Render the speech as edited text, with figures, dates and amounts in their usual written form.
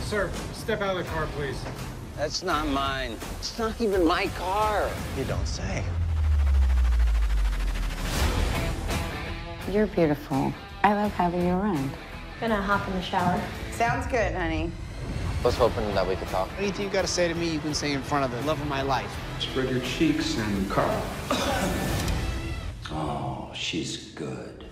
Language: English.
Sir, step out of the car, please. That's not mine. It's not even my car. You don't say. You're beautiful. I love having you around. Gonna hop in the shower. Sounds good, honey. I was hoping that we could talk. Anything you gotta say to me, you can say in front of the love of my life. Spread your cheeks and carve. Oh, she's good.